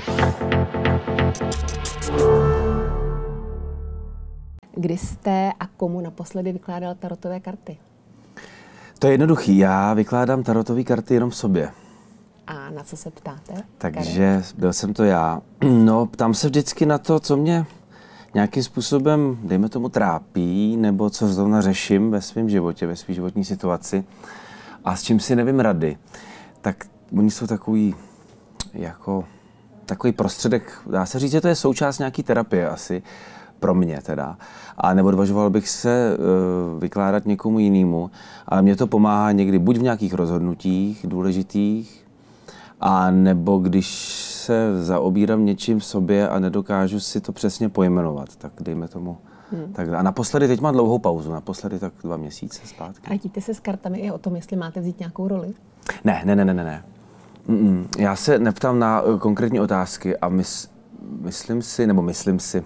Kdy jste a komu naposledy vykládal tarotové karty? To je jednoduchý. Já vykládám tarotové karty jenom sobě. A na co se ptáte? Takže byl jsem to já. No, ptám se vždycky na to, co mě nějakým způsobem, dejme tomu, trápí, nebo co zrovna řeším ve svém životě, ve své životní situaci a s čím si nevím rady. Tak oni jsou takový prostředek, dá se říct, že to je součást nějaký terapie asi, pro mě teda. A neodvažoval bych se vykládat někomu jinému, ale mě to pomáhá někdy buď v nějakých rozhodnutích důležitých, a nebo když se zaobírám něčím v sobě a nedokážu si to přesně pojmenovat, tak dejme tomu takhle. A naposledy, teď mám dlouhou pauzu, naposledy tak 2 měsíce zpátky. A díte se s kartami i o tom, jestli máte vzít nějakou roli? Ne. Já se neptám na konkrétní otázky a myslím si,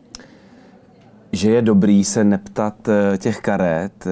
že je dobrý se neptat těch karet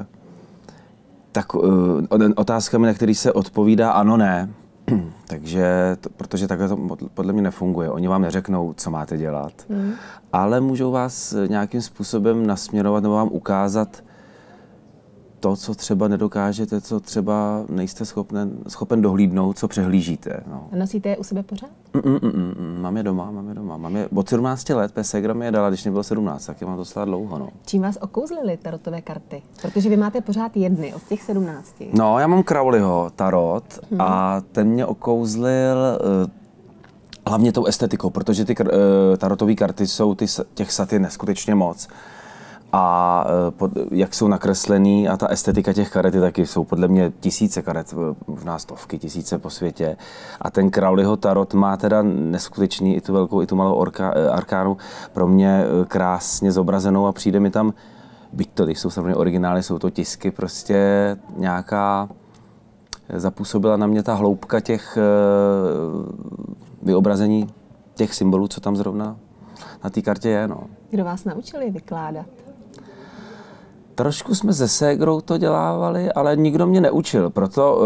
otázkami, na které se odpovídá ano, ne. Takže, protože takhle to podle mě nefunguje. Oni vám neřeknou, co máte dělat, ale můžou vás nějakým způsobem nasměrovat nebo vám ukázat to, co třeba nedokážete, co třeba nejste schopen dohlídnout, co přehlížíte. No. A nosíte je u sebe pořád? Mám je doma. Mám je od 17 let, ségra mi je dala, když mě bylo 17, tak je mám docela dlouho. No. Čím vás okouzlily tarotové karty? Protože vy máte pořád jedny od těch 17. No, já mám Crowleyho tarot a ten mě okouzlil hlavně tou estetikou, protože ty tarotové karty jsou, těch sat je neskutečně moc. A jak jsou nakreslený a ta estetika těch karet taky jsou podle mě tisíce karet, možná stovky, tisíce po světě. A ten Crowleyho tarot má teda neskutečný i tu velkou, i tu malou arkánu pro mě krásně zobrazenou a přijde mi tam, byť to, když jsou samozřejmě originály, jsou to tisky, prostě nějaká, zapůsobila na mě ta hloubka těch vyobrazení těch symbolů, co tam zrovna na té kartě je. No. Kdo vás naučil je vykládat? Trošku jsme se ségrou to dělávali, ale nikdo mě neučil, proto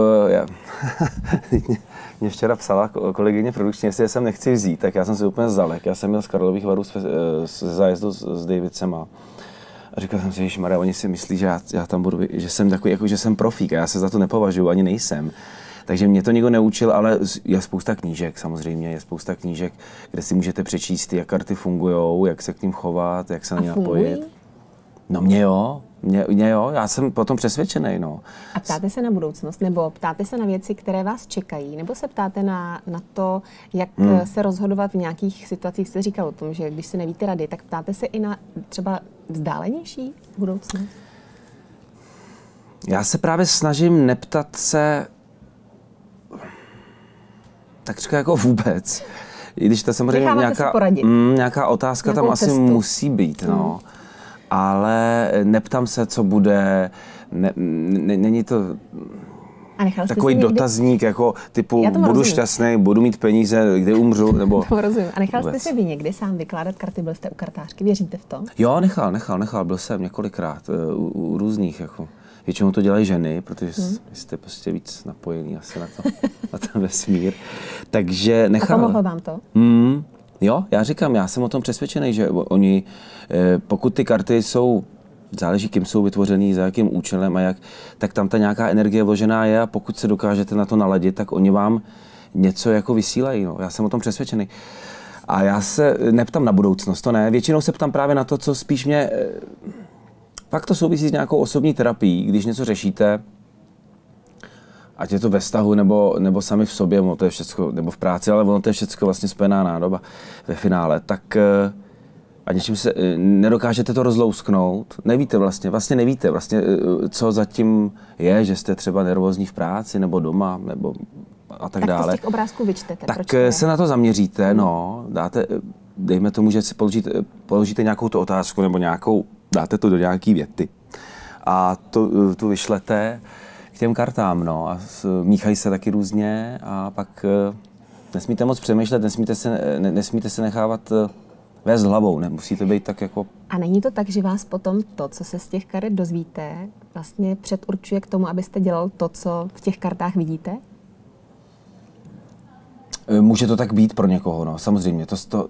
mě včera psala kolegyně produkční, jestli jsem nechci vzít, tak já jsem si úplně zalek. Já jsem měl z Karlových Varů z zájezdu s Davidcem a říkal jsem si, ježišmarja, oni si myslí, že já tam budu, že jsem takový, jako že jsem profík a já se za to nepovažuji, ani nejsem. Takže mě to nikdo neučil, ale je spousta knížek samozřejmě, kde si můžete přečíst, jak karty fungujou, jak se k ním chovat, jak se na ně napojit. No mě jo, já jsem potom přesvědčený, no. A ptáte se na budoucnost, nebo ptáte se na věci, které vás čekají, nebo se ptáte na to, jak se rozhodovat v nějakých situacích, jste říkal o tom, že když se nevíte rady, tak ptáte se i na třeba vzdálenější budoucnost? Já se právě snažím neptat se tak říká jako vůbec. I když to samozřejmě nějaká otázka nějakou tam cestu asi musí být, no. Ale neptám se, co bude, není to takový dotazník, jako typu budu šťastný, budu mít peníze, kdy umřu, nebo... To rozumím. A nechal jste si vy někdy sám vykládat karty, byl jste u kartářky, věříte v to? Jo, nechal, byl jsem několikrát u různých, jako... Většinou to dělají ženy, protože jste prostě víc napojení asi na ten vesmír. Takže nechal. A pomohlo vám to? Jo, já říkám, já jsem o tom přesvědčený, že oni, pokud ty karty jsou, záleží, kým jsou vytvořený, za jakým účelem a jak, tak tam ta nějaká energie vložená je a pokud se dokážete na to naladit, tak oni vám něco jako vysílají. No. Já jsem o tom přesvědčený. A já se neptám na budoucnost, to ne. Většinou se ptám právě na to, co spíš mě... Fakt to souvisí s nějakou osobní terapií, když něco řešíte, ať je to ve vztahu nebo sami v sobě, to je všecko, nebo v práci, ale ono to je všecko vlastně spojená nádoba ve finále, tak a něčím se nedokážete to rozlousknout, vlastně nevíte, co zatím je, že jste třeba nervózní v práci nebo doma, nebo a tak dále. Tak to z těch obrázků vyčtete. Tak se na to zaměříte, dejme tomu, že si položíte nějakou tu otázku nebo dáte to do nějaký věty a tu vyšlete k těm kartám, a míchají se taky různě a pak nesmíte moc přemýšlet, nesmíte se nechávat vést hlavou, nemusíte být tak jako... A není to tak, že vás potom to, co se z těch karet dozvíte, vlastně předurčuje k tomu, abyste dělal to, co v těch kartách vidíte? Může to tak být pro někoho, no, samozřejmě.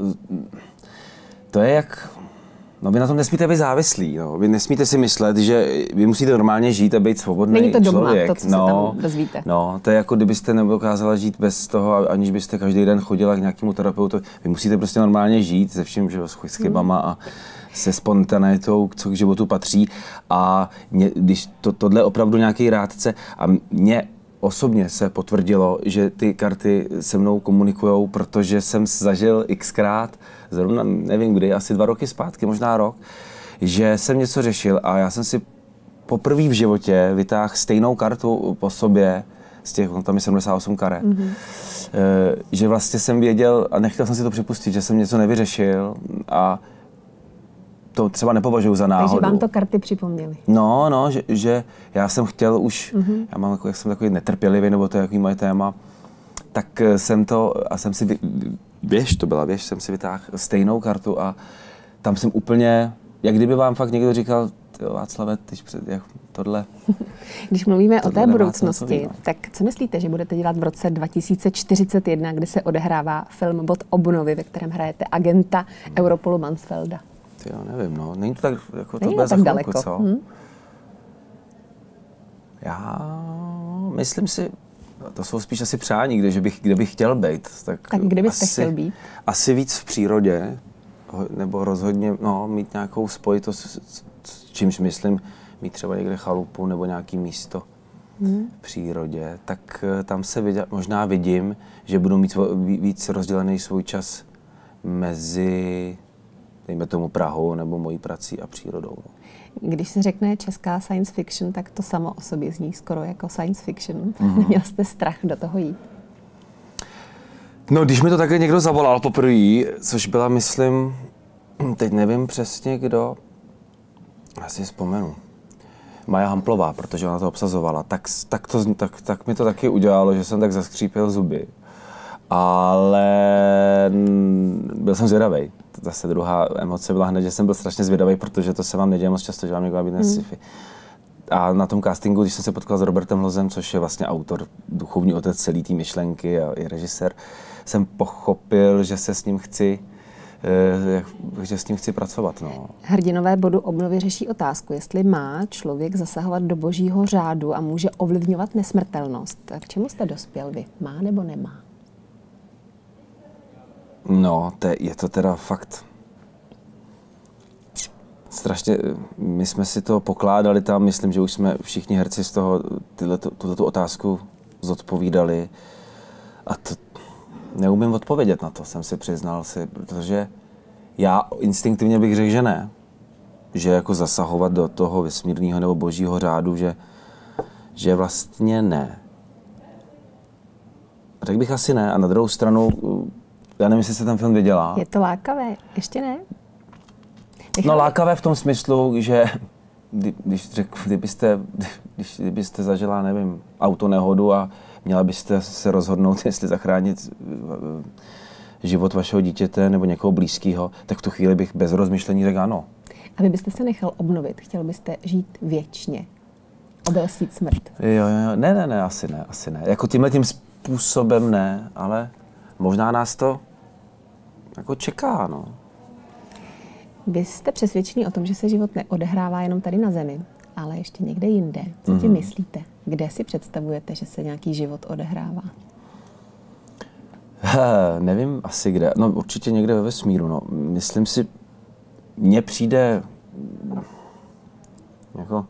To je jak... No, vy na tom nesmíte být závislí, no. Vy nesmíte si myslet, že vy musíte normálně žít a být svobodný člověk. Není to dogma, to, co se tam dozvíte. No, to je jako kdybyste nedokázala žít bez toho, aniž byste každý den chodila k nějakému terapeutu. Vy musíte prostě normálně žít se vším, že s chybama a se spontanitou, co k životu patří. A když tohle je opravdu nějaký rádce a mě osobně se potvrdilo, že ty karty se mnou komunikujou, protože jsem zažil xkrát, zrovna nevím kdy, asi 2 roky zpátky, možná rok, že jsem něco řešil a já jsem si poprvé v životě vytáhl stejnou kartu po sobě, z těch, tam je 78 karet, že vlastně jsem věděl a nechtěl jsem si to připustit, že jsem něco nevyřešil a to třeba nepovažuji za náhodu. Takže vám to karty připomněly. No, že já jsem chtěl už, já mám jako, jak jsem takový netrpělivý, nebo to je jaký moje téma, tak jsem to, a jsem si, věž, jsem si vytáhl stejnou kartu a tam jsem úplně, jak kdyby vám fakt někdo říkal, Václave, tohle. Když mluvíme o té budoucnosti, tak co myslíte, že budete dělat v roce 2041, kdy se odehrává film Bod obnovy, ve kterém hrajete agenta Europolu Mansfelda? Jo, nevím, no. Není to tak, jako to bude tak daleko. Co? Já myslím si, to jsou spíš asi přání, kde bych chtěl být. Tak kde byste chtěl být? Asi víc v přírodě, nebo rozhodně mít nějakou spojitost, s čímž myslím, mít třeba někde chalupu nebo nějaký místo v přírodě. Tak tam se možná vidím, že budu mít víc rozdělený svůj čas mezi dejme tomu Prahou nebo mojí prací a přírodou. Když se řekne česká science fiction, tak to samo o sobě zní skoro jako science fiction. Neměl jste strach do toho jít? No, když mi to takhle někdo zavolal poprvé, což byla, myslím, teď nevím přesně kdo, já si vzpomenu, Maja Hamplová, protože ona to obsazovala, tak mi to taky udělalo, že jsem tak zaskřípil zuby. Ale byl jsem zvědavej. Zase druhá emoce byla hned, že jsem byl strašně zvědavý, protože to se vám neděje moc často, že vám někdo nabídne sci-fi. A na tom castingu, když jsem se potkal s Robertem Hlozem, což je vlastně autor, duchovní otec celý té myšlenky a i režisér, jsem pochopil, že se s ním chci pracovat. No. Hrdinové Bodu obnovy řeší otázku, jestli má člověk zasahovat do božího řádu a může ovlivňovat nesmrtelnost. K čemu jste dospěl vy? Má nebo nemá? No, je to teda fakt strašně, my jsme si to pokládali tam, myslím, že už jsme všichni herci z toho tuto otázku zodpovídali a to neumím odpovědět na to, jsem si přiznal protože já instinktivně bych řekl, že ne, že jako zasahovat do toho vesmírného nebo božího řádu, že vlastně ne. Řekl bych asi ne a na druhou stranu já nevím, jestli se ten film vydělá. Je to lákavé? Ještě ne? No lákavé v tom smyslu, že kdybyste zažila, nevím, autonehodu a měla byste se rozhodnout, jestli zachránit život vašeho dítěte nebo někoho blízkého, tak v tu chvíli bych bez rozmyšlení řekl ano. A vy byste se nechal obnovit, chtěl byste žít věčně, obelstít smrt? Jo, ne, asi ne. Jako tímhletím způsobem ne, ale možná nás to jako čeká, no. Vy jste přesvědčený o tom, že se život neodehrává jenom tady na Zemi, ale ještě někde jinde. Co tím myslíte? Kde si představujete, že se nějaký život odehrává? Nevím asi kde. No určitě někde ve vesmíru, no. Myslím si, mně přijde jako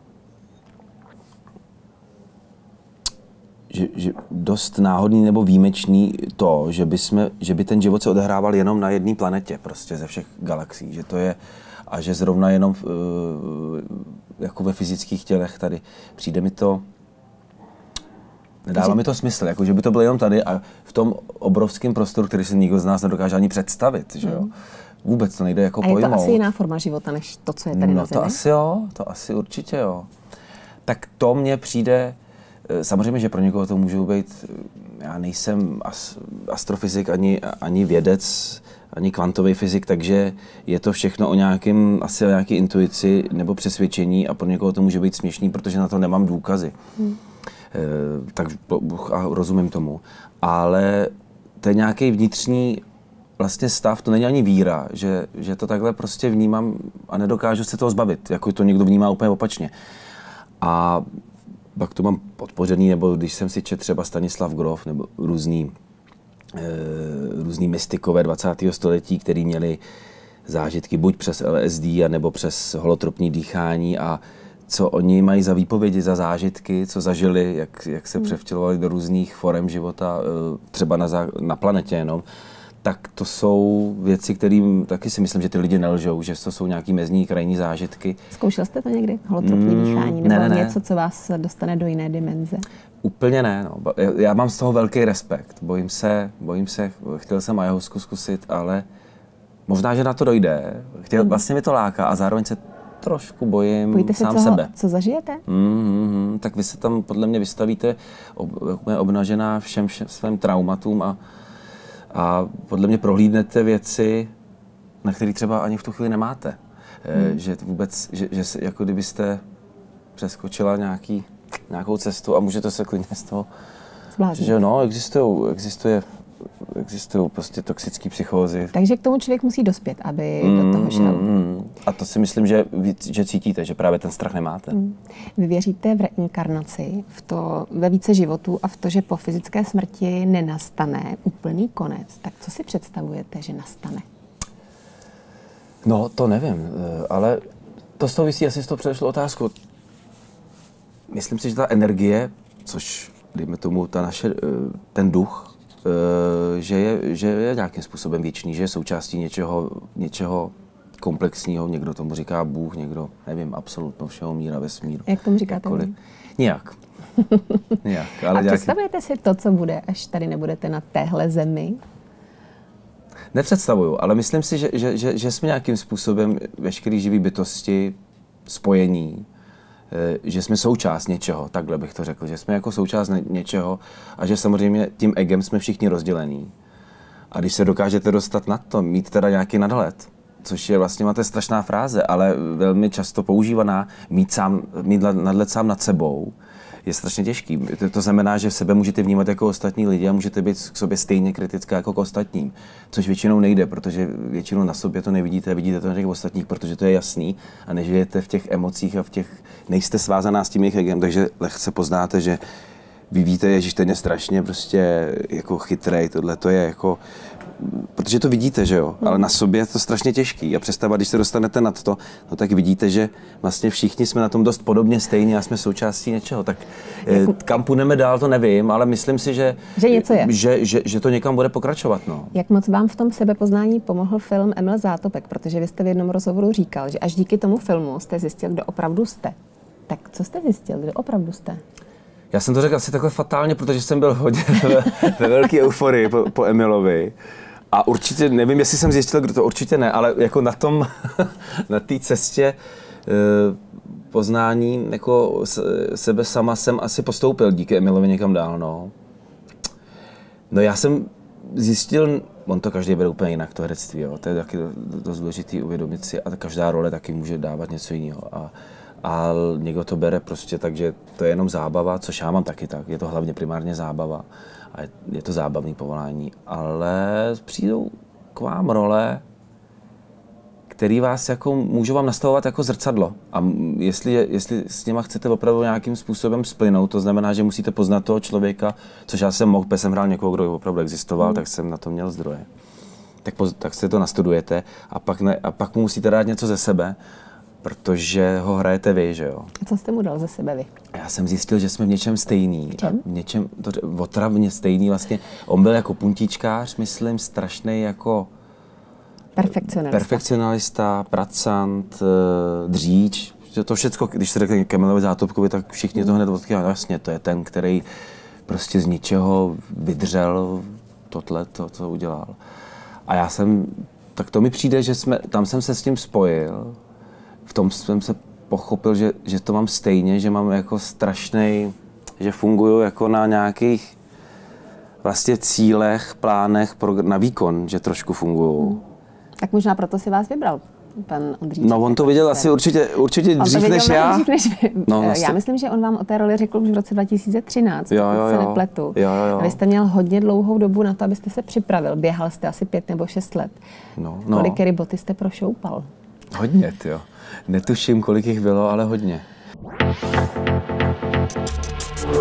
že dost náhodný nebo výjimečný to, že by ten život se odehrával jenom na jedné planetě prostě ze všech galaxií, že to je a že zrovna jenom jako ve fyzických tělech tady přijde mi to, nedává mi to smysl, jako že by to bylo jenom tady a v tom obrovském prostoru, který si nikdo z nás nedokáže ani představit, že jo. Vůbec to nejde jako pojmout. A je to asi jiná forma života, než to, co je tady na Zemi? To asi jo, to asi určitě jo. Tak to mně přijde. Samozřejmě, že pro někoho to můžou být, já nejsem astrofyzik, ani vědec, ani kvantový fyzik, takže je to všechno o nějaké intuici nebo přesvědčení a pro někoho to může být směšný, protože na to nemám důkazy. Tak rozumím tomu. Ale to je nějaký vnitřní vlastně stav, to není ani víra, že to takhle prostě vnímám a nedokážu se toho zbavit, jako to někdo vnímá úplně opačně. A pak to mám podpořený, nebo když jsem si četl třeba Stanislav Grof, nebo různý mystikové 20. století, který měli zážitky buď přes LSD, nebo přes holotropní dýchání a co oni mají za výpovědi, za zážitky, co zažili, jak se převtělovali do různých forem života, třeba na planetě jenom, tak to jsou věci, kterým taky si myslím, že ty lidi nelžou, že to jsou nějaký mezní krajní zážitky. Zkoušel jste to někdy? Holotropní dýchání? Nebo ne. Něco, co vás dostane do jiné dimenze? Úplně ne. No. Já mám z toho velký respekt. Bojím se, chtěl jsem ayahuasku zkusit, ale možná, že na to dojde. Vlastně mi to láká a zároveň se trošku bojím. Bojíte se sám sebe. Co zažijete? Tak vy se tam podle mě vystavíte obnažená všem svým traumatům a podle mě prohlídnete věci, na které třeba ani v tu chvíli nemáte. Že vůbec, že jako kdybyste přeskočila nějakou cestu a můžete se klidně z toho... Zvládnout. Že no, existují prostě toxické psychózy. Takže k tomu člověk musí dospět, aby do toho šel. A to si myslím, že cítíte, že právě ten strach nemáte. Vy věříte v reinkarnaci, ve více životů a v to, že po fyzické smrti nenastane úplný konec. Tak co si představujete, že nastane? No, to nevím, ale to souvisí asi s tou předešlou otázkou. Myslím si, že ta energie, což dejme tomu ten duch, že je nějakým způsobem věčný, že je součástí něčeho komplexního, někdo tomu říká Bůh, někdo, nevím, absolutno všeho míra, vesmíru. Jak tomu říkáte? Nijak. Ale a představujete si to, co bude, až tady nebudete na téhle zemi? Nepředstavuju, ale myslím si, že jsme nějakým způsobem veškerý živý bytosti spojení, že jsme součást něčeho, takhle bych to řekl, že jsme jako součást něčeho a že samozřejmě tím egem jsme všichni rozdělení. A když se dokážete dostat na to, mít teda nějaký nadhled, což je vlastně máte strašná fráze, ale velmi často používaná, mít nadhled sám nad sebou, je strašně těžký. To znamená, že v sebe můžete vnímat jako ostatní lidi a můžete být k sobě stejně kritická jako k ostatním, což většinou nejde, protože většinou na sobě to nevidíte, vidíte to na těch ostatních, protože to je jasný a nežijete v těch emocích a nejste svázaná s tím jejich egem, takže lehce poznáte, že vy víte, ježiš, ten je strašně prostě jako chytrej, tohle to je jako, protože to vidíte, že jo, ale na sobě je to strašně těžký a představa, když se dostanete nad to, no tak vidíte, že vlastně všichni jsme na tom dost podobně stejně a jsme součástí něčeho, tak kam půjdeme dál, to nevím, ale myslím si, že něco je. Že to někam bude pokračovat, no. Jak moc vám v tom sebepoznání pomohl film Emil Zátopek, protože vy jste v jednom rozhovoru říkal, že až díky tomu filmu jste zjistil, kdo opravdu jste. Tak co jste zjistil, kdo opravdu jste? Já jsem to řekl asi takhle fatálně, protože jsem byl hodně ve velké euforii po Emilovi. A určitě, nevím, jestli jsem zjistil, kdo to, určitě ne, ale jako na té cestě poznání jako sebe sama jsem asi postoupil díky Emilovi někam dál, no. No já jsem zjistil, on to každý bere úplně jinak, to herectví, jo. To je taky dost důležitý uvědomit si a každá role taky může dávat něco jiného. A někdo to bere prostě tak, že to je jenom zábava, což já mám taky tak, je to hlavně primárně zábava a je to zábavný povolání, ale přijdou k vám role, který vás jako, můžou vám nastavovat jako zrcadlo a jestli s něma chcete opravdu nějakým způsobem splynout, to znamená, že musíte poznat toho člověka, což já jsem mohl, protože jsem hrál někoho, kdo opravdu existoval, tak jsem na to měl zdroje. Tak si to nastudujete a pak mu musíte dát něco ze sebe, protože ho hrajete vy, že jo. A co jste mu dal ze sebe vy? Já jsem zjistil, že jsme v něčem stejný. Čem? V něčem otravně stejný vlastně. On byl jako puntíčkář, myslím, strašnej jako perfekcionalista, pracant, dříč. To všecko, když se řekne Emilovi Zátopkovi, tak všichni to hned odkývají. No jasně, to je ten, který prostě z ničeho vydřel tohle, co udělal. A tak to mi přijde, že tam jsem se s tím spojil. V tom jsem se pochopil, že to mám stejně, že mám jako že funguju jako na nějakých vlastně cílech, plánech na výkon, že trošku funguju. Tak možná proto si vás vybral. pan Ondříček. No on to viděl asi určitě dřív než já. No, já myslím, že on vám o té roli řekl už v roce 2013, pokud se nepletu. Jo. A vy jste měl hodně dlouhou dobu na to, abyste se připravil. Běhal jste asi 5 nebo 6 let. No. Kolik boty jste prošoupal? Hodně, jo. Netuším, kolik jich bylo, ale hodně.